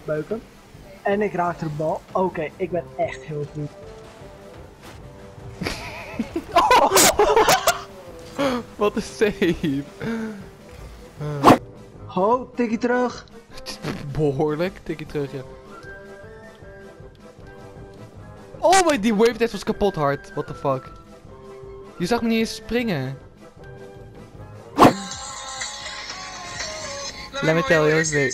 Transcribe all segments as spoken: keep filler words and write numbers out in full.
beuken. En ik raakte de bal. Oké, okay, ik ben echt heel goed. Oh. Wat een save. Uh. Ho, tikkie terug. Behoorlijk, tikkie terug, ja. Oh, maar die wave test was kapot hard. What the fuck. Je zag me niet eens springen. Let me tell you, nee.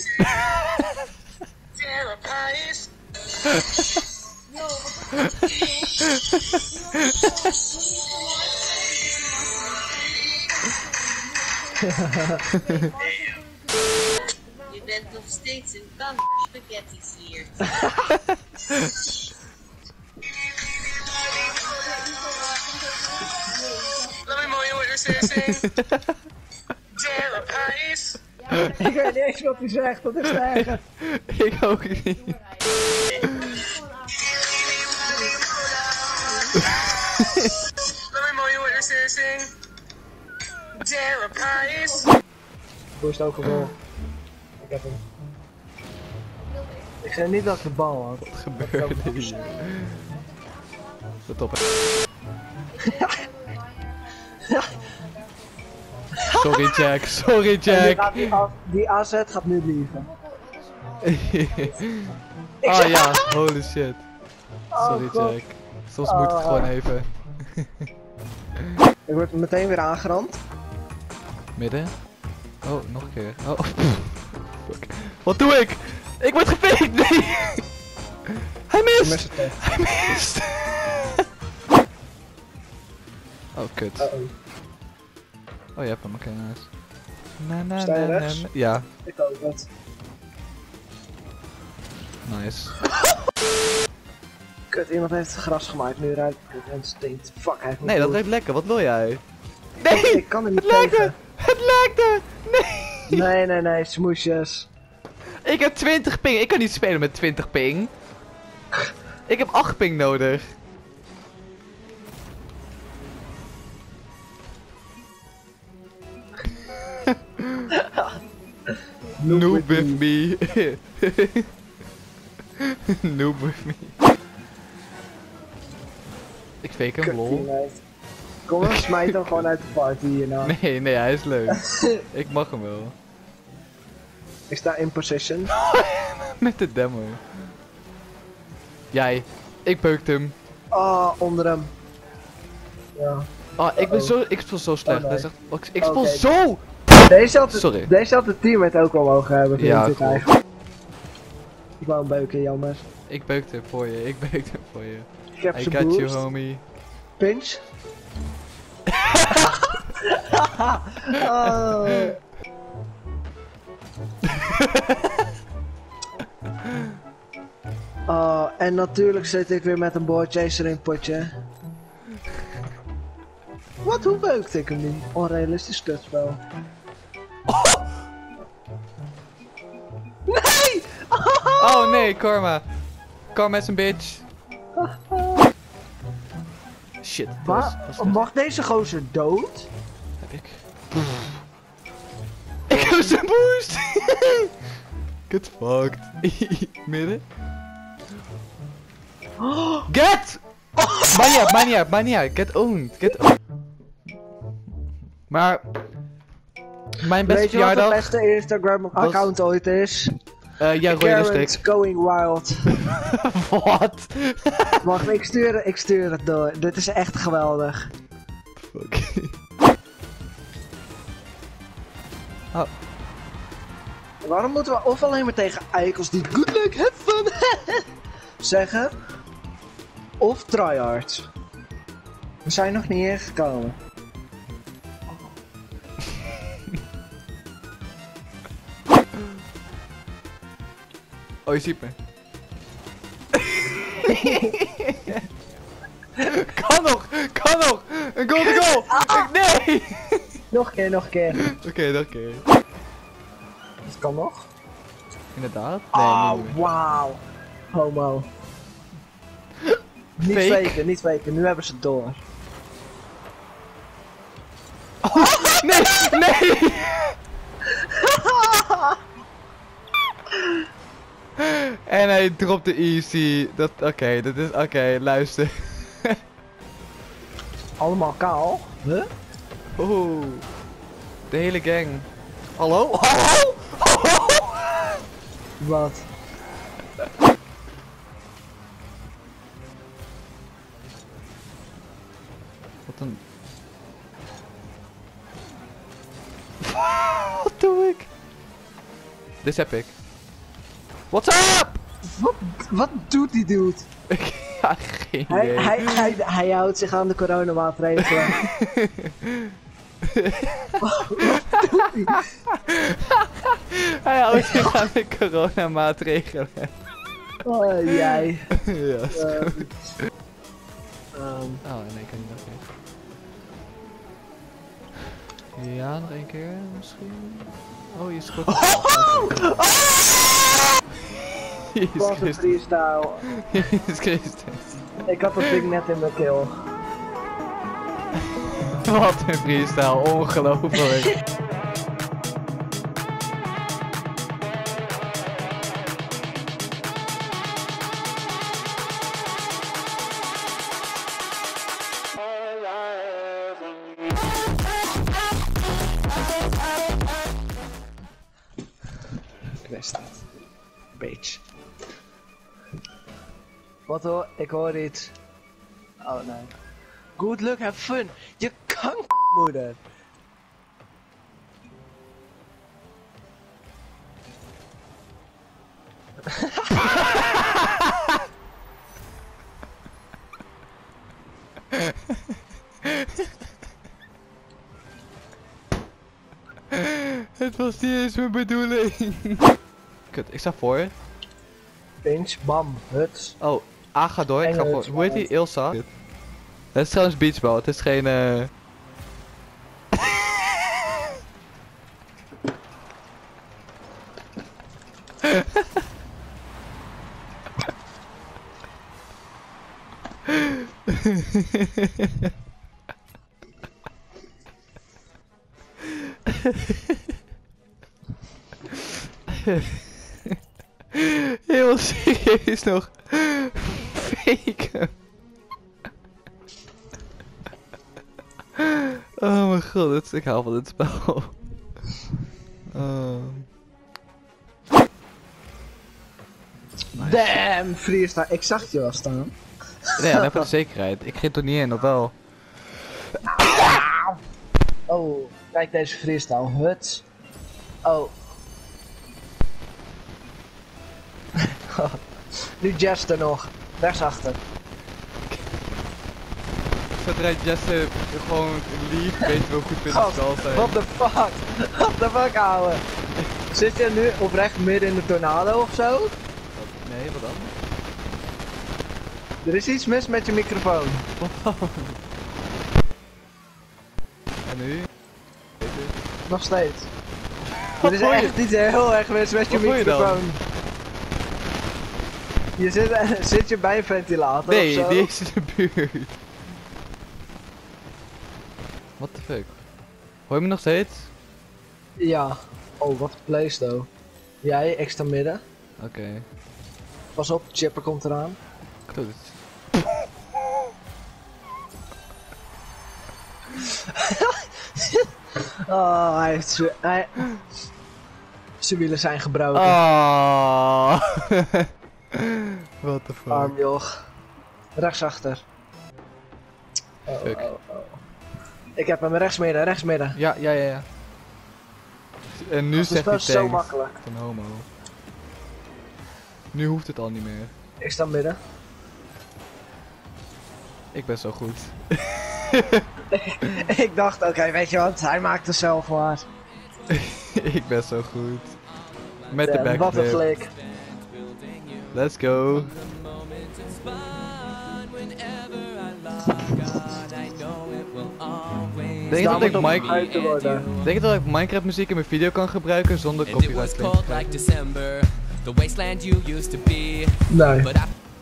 Je bent nog steeds een kan spaghetti sliert. Let me know what you're saying. Terrapise. Ik weet niet eens wat hij zegt, dat is erg. Ik ook niet. Let me know what you're saying. Terrapise. Hoe is het ook gewoon? Ik heb hem. Ik zei niet dat ik de bal had. Wat gebeurde hier? Wat op. Sorry Jack, sorry Jack. Die, die A Z gaat nu liegen. Ah ja, holy shit. Sorry oh, Jack. Soms moet het gewoon even. Ik word meteen weer aangerand. Midden? Oh, nog een keer. Oh, fuck. Wat doe ik? Ik word gepikt! Nee! Hij mist! Hij mist! Oh, kut. Uh -oh. Oh, je hebt hem, oké, nice. Na, na, Sta je na, rechts? na, ja. Ik ook het. Nice. Kut, iemand heeft het gras gemaakt, nu ruikt het en het stinkt. Fuck, hij heeft Nee, dat ruikt lekker, wat wil jij? Nee! Ik kan er niet het lijkt er! tegen. Het lijkt er! Nee! Nee, nee, nee, smoesjes. Ik heb twintig ping, ik kan niet spelen met twintig ping. Ik heb acht ping nodig. Noob with me. Noob with me. Ik fake hem, lol. Kom maar, smijt hem gewoon uit de party hier nou. Nee, nee, hij is leuk. Ik mag hem wel. Ik sta in position. Met de demo. Jij, ik beukte hem. Ah, oh, onder hem. Ja. Ah, ik ben zo, ik speel zo slecht. Oh, nee. Echt, ik ik speel okay. zo. Deze had, Sorry. Deze had het teammate ook al mogen hebben, vind ja, ik cool. eigenlijk. Ik wou hem beuken, jammer. Ik beukte hem voor je, ik beukte hem voor je. Ik heb I ze got boost. you, homie. Pinch. oh. Oh, en natuurlijk zit ik weer met een board chaser in het potje. Wat, hoe beukte ik hem niet? Onrealistisch kutspel. Oh. Nee! Oh nee, Karma. Karma is een bitch. Shit. Waar? Mag deze gozer dood? Heb ik. Ik heb zijn boost. Get fucked. Midden. Get! Maakt niet uit, maakt niet uit, maakt niet uit. Get owned, get owned. Maar... Mijn beste Weet je wat verjaardag... het beste Instagram account was... ooit is? Uh, ja, Karen's Going Wild. Wat? Wacht, ik stuur, ik stuur het door. Dit is echt geweldig. Fuck. Oh. Waarom moeten we of alleen maar tegen eikels die good luck, have fun zeggen, of tryhards? We zijn nog niet ingekomen. Oh, je ziet me. Kan nog, kan nog. Een goal, een goal. Ah. Nee. Nog een keer, nog een keer. Oké, okay, nog een keer. Dat kan nog. Inderdaad? Nee, oh, niet meer. wauw. Homo. Niet Fake. faken, niet faken. Nu hebben ze het door. Oh, nee, nee. En hij dropt de easy. Dat, oké, okay, dat is, oké, okay, luister. Allemaal kaal. Huh? Oeh. De hele gang. Hallo? Hallo? Hallo? Wat? Wat een... Wat doe ik? Dit heb ik. What's up? Wat, wat doet die dude? Ja, geen Hij, idee. hij, hij, hij houdt zich aan de coronamaatregelen. Wat doet hij? Hij houdt zich aan de coronamaatregelen. Oh, jij. Ja, is Uh, goed. um, Oh, nee, ik kan niet nog even. Ja, nog één keer misschien. Oh, je scoort. Jezus wat een Christus. freestyle. Jezus Christus. Ik had dat ding net in mijn keel. Wat een freestyle, ongelooflijk. Kwestie. Beetje. Wat hoor? Ik hoor iets. Oh nee. Good luck, have fun. Je kankermoeder. Het was niet eens mijn bedoeling. Kut, ik sta voor. Pinch, bam, huts. Oh, A ga door, ik ga voor. Hoe heet die? Ilsa? Het is trouwens beachball, het is geen eh... Heel serieus nog. Faken. Oh mijn god, dit, ik hou van dit spel. Uh. Nice. Damn, freestyle. Ik zag je wel staan. Nee, dan heb je de zekerheid. Ik ging er niet in, of wel? Oh, kijk deze freestyle. Huts. Oh. Nu Jester nog. Rechtsachter. Zodra Jesse gewoon lief, weet je wel goed in het spel zijn. What the fuck? What the fuck, ouwe? Zit je nu oprecht midden in de tornado of zo? Nee, wat dan? Er is iets mis met je microfoon. En nu? Nog steeds. Wat Er is hoor je? echt iets heel erg mis met je Wat hoor je dan? microfoon. Je zit, zit je bij een ventilator Nee, of zo? die is in de buurt. What the fuck? Hoor je me nog steeds? Ja. Oh, wat playsto. Jij, extra midden. Oké. Okay. Pas op, Chipper komt eraan. Goed. Oh, hij heeft ze... Hij... Zijn wielen zijn gebroken. Oh. What the fuck? Arm joch. Rechtsachter. Oh, Fuck. oh, oh. Ik heb hem rechtsmidden, rechtsmidden. Ja, ja, ja, ja. En nu Dat zegt is hij zo thanks. makkelijk. Van homo. Nu hoeft het al niet meer. Ik sta midden. Ik ben zo goed. Ik dacht, oké, okay, weet je wat, hij maakt er zelf maar. Ik ben zo goed. Met de Damn, wat een backflip. flik. Let's go. Denk je dat ik, Mike... Denk je dat ik Minecraft muziek in mijn video kan gebruiken zonder copyright claim? Nee. Oh.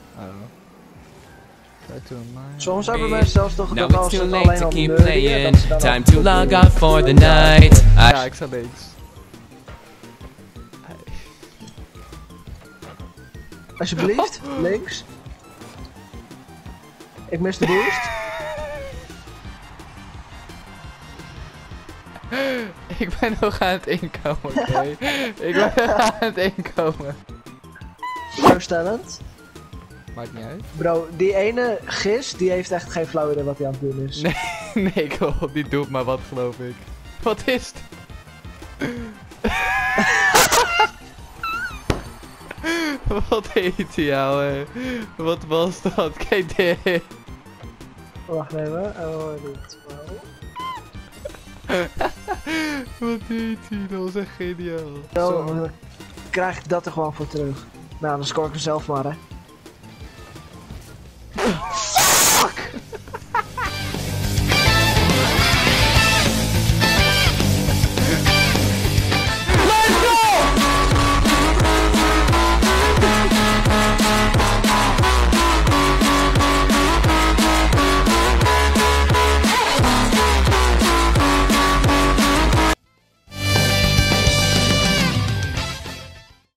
Soms hebben mensen zelfs toch Now dat als it's ze too alleen late al to keep neurien, playing. dat ze dan Time ook to goed log doen. out for the night. Ja, ik sta links. Alsjeblieft, links. Ik mis de boost. Ik ben nog aan het inkomen, oké? Ik ben nog aan het inkomen. Verstellend. Maakt niet uit. Bro, die ene gis, die heeft echt geen flauw idee wat hij aan het doen is. Nee, nee, klopt. Die doet maar wat, geloof ik. Wat is het? Wat heet die, ouwe? Wat was dat? Kijk dit. Wacht even. Oh, dit. Wat heet die? Dat was echt geniaal. Zo, dan krijg ik dat er gewoon voor terug. Nou, dan score ik hem zelf maar, hè.